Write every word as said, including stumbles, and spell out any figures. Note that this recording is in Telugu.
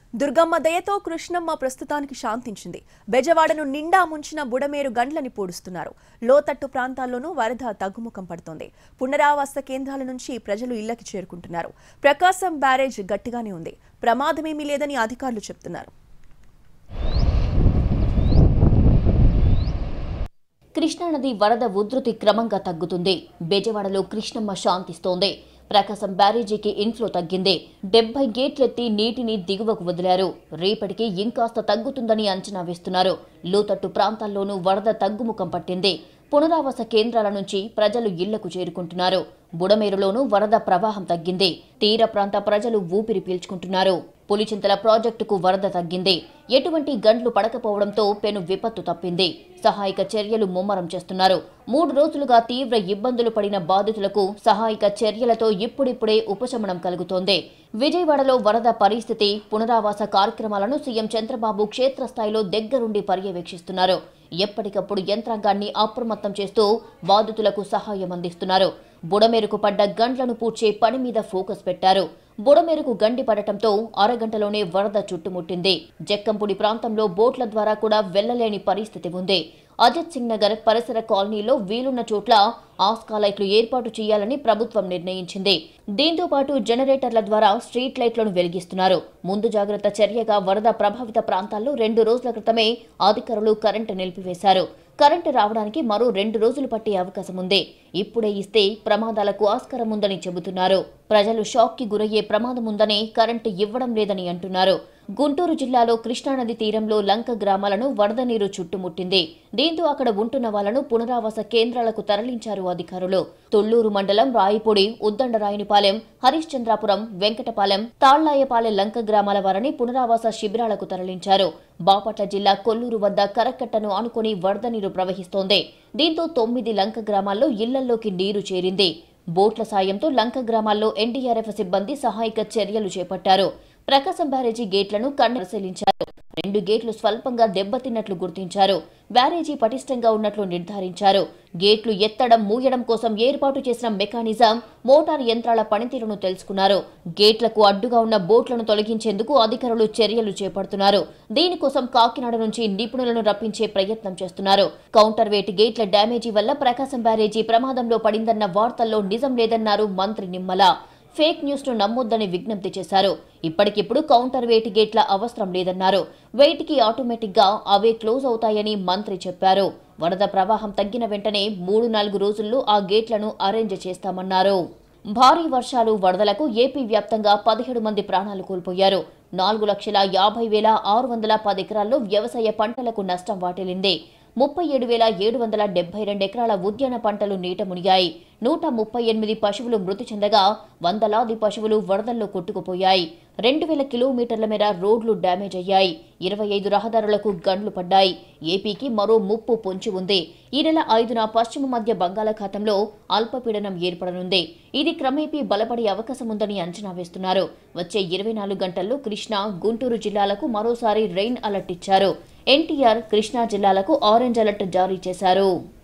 దుర్గమ్మ దయతో కృష్ణమ్మ ప్రస్తుతానికి శాంతించింది. బెజవాడను నిండా ముంచిన బుడమేరు గండ్లని పూడుస్తున్నారు. లోతట్టు ప్రాంతాల్లోనూ వరద తగ్గుముఖం పడుతోంది. పునరావాస కేంద్రాల నుంచి ప్రజలు ఇళ్లకి చేరుకుంటున్నారు. ప్రకాశం బ్యారేజ్ గట్టిగానే ఉంది. ప్రమాదమేమీ లేదని అధికారులు చెప్తున్నారు. కృష్ణానది వరద ఉధృతి క్రమంగా తగ్గుతుంది. బెజవాడలో కృష్ణమ్మ శాంతిస్తోంది. ప్రకాశం బ్యారేజీకి ఇన్ఫ్లో తగ్గింది. డెబ్బై గేట్లెత్తి నీటిని దిగువకు వదిలారు. రేపటికి ఇంకాస్త తగ్గుతుందని అంచనా వేస్తున్నారు. లోతట్టు ప్రాంతాల్లోనూ వరద తగ్గుముఖం పట్టింది. పునరావాస కేంద్రాల నుంచి ప్రజలు ఇళ్లకు చేరుకుంటున్నారు. బుడమేరులోనూ వరద ప్రవాహం తగ్గింది. తీర ప్రాంత ప్రజలు ఊపిరి పీల్చుకుంటున్నారు. పులిచింతల ప్రాజెక్టుకు వరద తగ్గింది. ఎటువంటి గండ్లు పడకపోవడంతో పెను విపత్తు తప్పింది. సహాయక చర్యలు ముమ్మరం చేస్తున్నారు. మూడు రోజులుగా తీవ్ర ఇబ్బందులు పడిన బాధితులకు సహాయక చర్యలతో ఇప్పుడిప్పుడే ఉపశమనం కలుగుతోంది. విజయవాడలో వరద పరిస్థితి, పునరావాస కార్యక్రమాలను సీఎం చంద్రబాబు క్షేత్రస్థాయిలో దగ్గరుండి పర్యవేక్షిస్తున్నారు. ఎప్పటికప్పుడు యంత్రాంగాన్ని అప్రమత్తం చేస్తూ బాధితులకు సహాయం అందిస్తున్నారు. బుడమేరుకు పడ్డ గండ్లను పూడ్చే పని మీద ఫోకస్ పెట్టారు. బుడమేరుకు గండి పడటంతో అరగంటలోనే వరద చుట్టుముట్టింది. జక్కంపూడి ప్రాంతంలో బోట్ల ద్వారా కూడా వెళ్లలేని పరిస్థితి ఉంది. అజిత్ సింగ్ నగర్ పరిసర కాలనీలో వీలున్న చోట్ల ఆస్కా లైట్లు ఏర్పాటు చేయాలని ప్రభుత్వం నిర్ణయించింది. దీంతో పాటు జనరేటర్ల ద్వారా స్ట్రీట్ లైట్లను వెలిగిస్తున్నారు. ముందు జాగ్రత్త చర్యగా వరద ప్రభావిత ప్రాంతాల్లో రెండు రోజుల క్రితమే అధికారులు కరెంటు నిలిపివేశారు. కరెంటు రావడానికి మరో రెండు రోజులు పట్టే అవకాశం ఉంది. ఇప్పుడే ఇస్తే ప్రమాదాలకు ఆస్కారం ఉందని చెబుతున్నారు. ప్రజలు షాక్ కి గురయ్యే ప్రమాదం ఉందని కరెంటు ఇవ్వడం లేదని అంటున్నారు. గుంటూరు జిల్లాలో కృష్ణానది తీరంలో లంక గ్రామాలను వరద నీరు చుట్టుముట్టింది. దీంతో అక్కడ ఉంటున్న వాళ్లను పునరావాస కేంద్రాలకు తరలించారు అధికారులు. తొళ్లూరు మండలం రాయిపొడి, ఉద్దండరాయునిపాలెం, హరిశ్చంద్రాపురం, వెంకటపాలెం, తాళ్లాయపాలెం లంక గ్రామాల వారిని పునరావాస శిబిరాలకు తరలించారు. బాపట్ల జిల్లా కొల్లూరు వద్ద కరకట్టను ఆనుకుని వరద నీరు ప్రవహిస్తోంది. దీంతో తొమ్మిది లంక గ్రామాల్లో ఇళ్లలోకి నీరు చేరింది. బోట్ల సాయంతో లంక గ్రామాల్లో ఎన్డీఆర్ఎఫ్ సిబ్బంది సహాయక చర్యలు చేపట్టారు. ప్రకాశం బ్యారేజీ గేట్లను కన్ను పరిశీలించారు. రెండు గేట్లు స్వల్పంగా దెబ్బతిన్నట్లు గుర్తించారు. బ్యారేజీ పటిష్టంగా ఉన్నట్లు నిర్ధారించారు. గేట్లు ఎత్తడం, మూయడం కోసం ఏర్పాటు చేసిన మెకానిజం, మోటార్ యంత్రాల పనితీరును తెలుసుకున్నారు. గేట్లకు అడ్డుగా ఉన్న బోట్లను తొలగించేందుకు అధికారులు చర్యలు చేపడుతున్నారు. దీనికోసం కాకినాడ నుంచి నిపుణులను రప్పించే ప్రయత్నం చేస్తున్నారు. కౌంటర్ వెయిట్ గేట్ల డ్యామేజీ వల్ల ప్రకాశం బ్యారేజీ ప్రమాదంలో పడిందన్న వార్తల్లో నిజం లేదన్నారు మంత్రి నిమ్మల. ఫేక్ న్యూస్ ను నమ్మొద్దని విజ్ఞప్తి చేశారు. ఇప్పటికిప్పుడు కౌంటర్ వెయిట్ గేట్ల అవసరం లేదన్నారు. వెయిట్ కి ఆటోమేటిక్ గా అవే క్లోజ్ అవుతాయని మంత్రి చెప్పారు. వరద ప్రవాహం తగ్గిన వెంటనే మూడు నాలుగు రోజుల్లో ఆ గేట్లను అరేంజ్ చేస్తామన్నారు. భారీ వర్షాలు, వరదలకు ఏపీ వ్యాప్తంగా పదిహేడు మంది ప్రాణాలు కోల్పోయారు. నాలుగు లక్షల యాభై వేల ఆరు వందల పది ఎకరాల్లో వ్యవసాయ పంటలకు నష్టం వాటిల్లింది. ముప్పై ఏడు వేల ఏడు వందల డెబ్బై రెండు ఎకరాల ఉద్యాన పంటలు నీట మునిగాయి. నూట ముప్పై ఎనిమిది పశువులు మృతి చెందగా వందలాది పశువులు వరదల్లో కొట్టుకుపోయాయి. రెండు వేల కిలోమీటర్ల మేర రోడ్లు డ్యామేజ్ అయ్యాయి. ఇరవై ఐదు రహదారులకు గండ్లు పడ్డాయి. ఏపీకి మరో ముప్పు పొంచి ఉంది. ఈ నెల ఐదున పశ్చిమ మధ్య బంగాళాఖాతంలో అల్పపీడనం ఏర్పడనుంది. ఇది క్రమేపీ బలపడే అవకాశం ఉందని అంచనా వేస్తున్నారు. వచ్చే ఇరవై నాలుగు గంటల్లో కృష్ణా, గుంటూరు జిల్లాలకు మరోసారి రెయిన్ అలర్ట్ ఇచ్చారు. ఎన్టీఆర్, కృష్ణా జిల్లాలకు ఆరెంజ్ అలర్ట్ జారీ చేశారు.